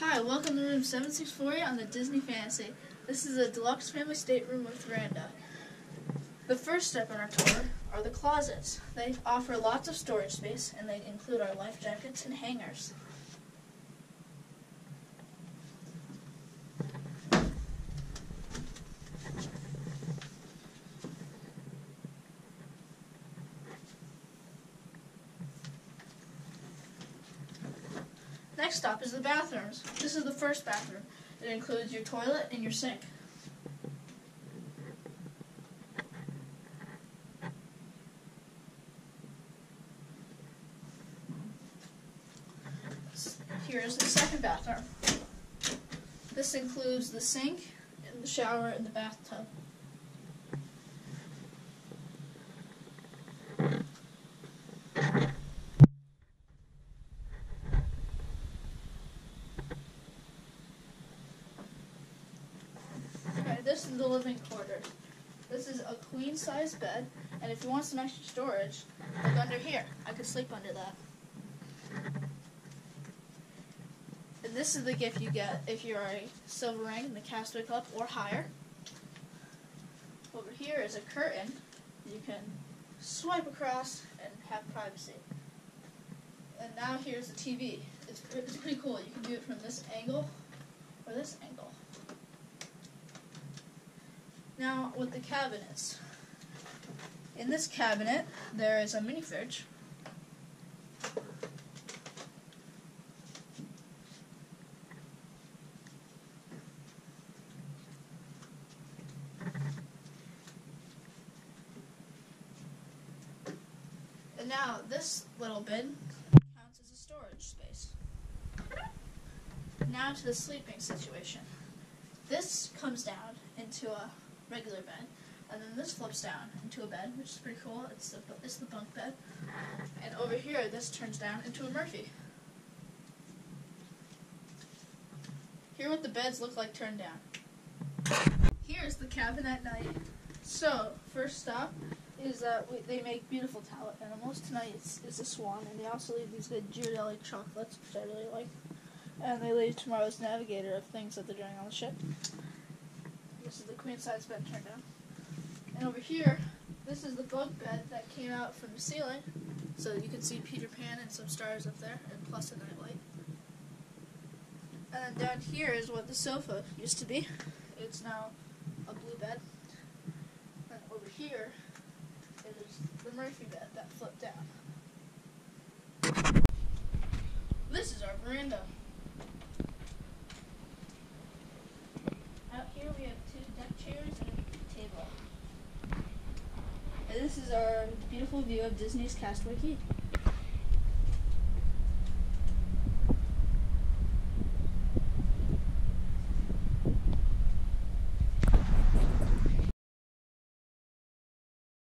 Hi, welcome to room 764 on the Disney Fantasy. This is a deluxe family stateroom with veranda. The first step in our tour are the closets. They offer lots of storage space, and they include our life jackets and hangers. Next stop is the bathrooms. This is the first bathroom. It includes your toilet and your sink. Here's the second bathroom. This includes the sink, and the shower, and the bathtub. This is the living quarters. This is a queen-size bed, and if you want some extra storage, look under here. I could sleep under that. And this is the gift you get if you're a silver ring in the Castaway Club or higher. Over here is a curtain. You can swipe across and have privacy. And now here's the TV. It's pretty cool. You can do it from this angle or this angle. Now, with the cabinets. In this cabinet, there is a mini fridge. And now, this little bin counts as a storage space. Now to the sleeping situation. This comes down into a regular bed, and then this flips down into a bed, which is pretty cool. It's the bunk bed. And over here, this turns down into a Murphy. Here what the beds look like turned down. Here's the cabin at night. So, first stop is that they make beautiful tallow animals. Tonight it's a swan, and they also leave these good Ghirardelli chocolates, which I really like. And they leave tomorrow's navigator of things that they're doing on the ship. This is the queen-size bed turned down. And over here, this is the bunk bed that came out from the ceiling. So you can see Peter Pan and some stars up there, and plus a nightlight. And then down here is what the sofa used to be. It's now a blue bed. And over here is the Murphy bed that flipped down. This is our veranda. Out here we have 2 deck chairs and a table. And this is our beautiful view of Disney's Castaway Cay.